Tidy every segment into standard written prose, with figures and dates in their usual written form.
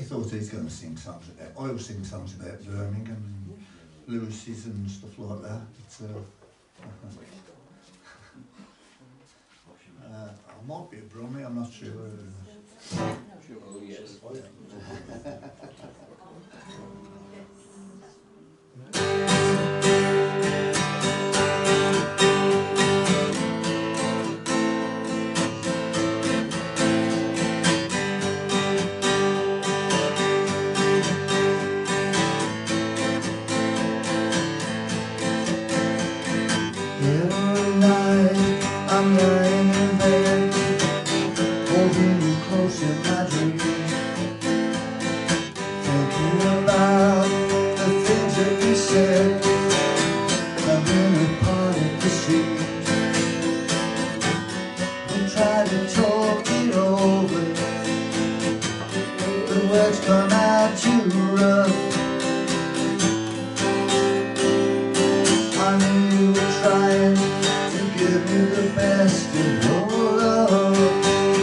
thought he's going to sing songs about, I will sing songs about Birmingham and Lewis's and stuff like that. I might be a Brummie, I'm not sure. Oh, yes. Every night I'm lying in bed, holding you close in my dreams, thinking about the things that you said, coming apart at the seams. We try to talk it over, the words come out too rough. I knew you were trying to give me the best of your love.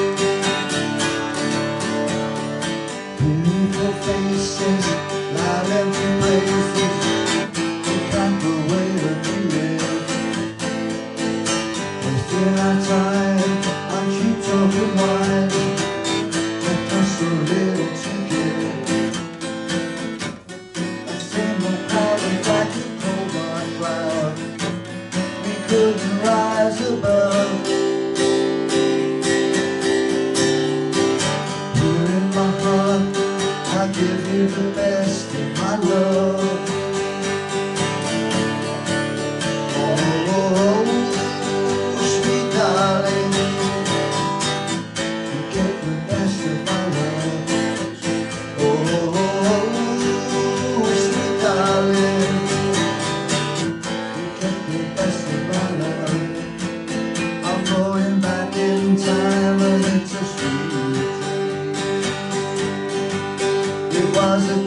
Beautiful faces, loud empty places, you can't go away when we live. Wasting our time on cheap talk and wine, left us so little to give. That same old crowd was like a cold dark cloud we couldn't rise above. Here in my heart, I give you the best of my love. Oh, sweet darling, you get the best of my love. Oh, sweet darling, you get the best of my love. I'm going back in time and it's a sweet dream. It was a